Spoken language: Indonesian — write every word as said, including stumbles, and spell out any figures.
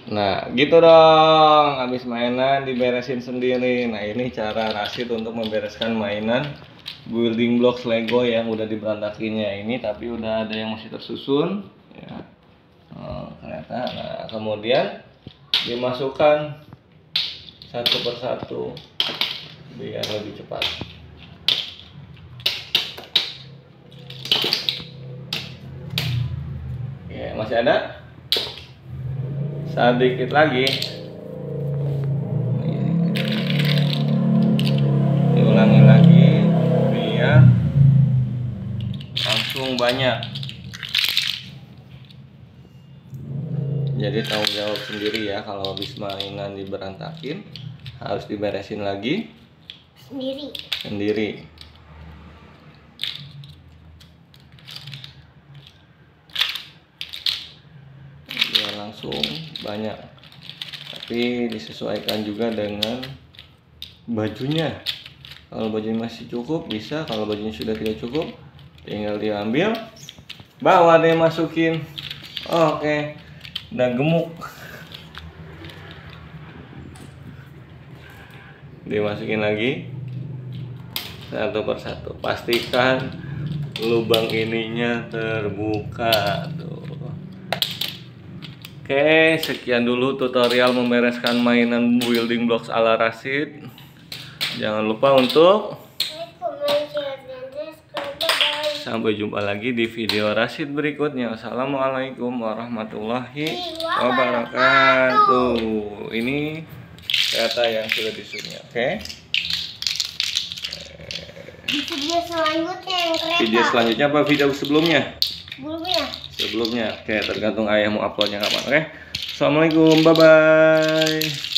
Nah, gitu dong. Habis mainan diberesin sendiri. Nah, ini cara Rashid untuk membereskan mainan building blocks Lego yang udah diberantakinnya ini, tapi udah ada yang masih tersusun. Ya. Oh, ternyata. Nah, kemudian dimasukkan satu persatu biar lebih cepat. Ya, masih ada? Sedikit lagi. Diulangi lagi biar langsung banyak. Jadi tanggung jawab sendiri ya, kalau habis mainan diberantakin harus diberesin lagi Sendiri. sendiri. Biar langsung banyak. Tapi disesuaikan juga dengan bajunya. Kalau bajunya masih cukup bisa, kalau bajunya sudah tidak cukup tinggal diambil, bawa deh masukin. Oke, udah gemuk. Dimasukin lagi satu persatu. Pastikan lubang ininya terbuka tuh. Oke, sekian dulu tutorial membereskan mainan building blocks ala Rashid. Jangan lupa untuk sampai jumpa lagi di video Rashid berikutnya. Assalamualaikum warahmatullahi wabarakatuh. Ini kata yang sudah disusunnya, oke? Di video selanjutnya yang kereta. Video selanjutnya apa video sebelumnya? Sebelumnya. Sebelumnya, oke, tergantung ayah mau uploadnya kapan, oke? Assalamualaikum, bye bye.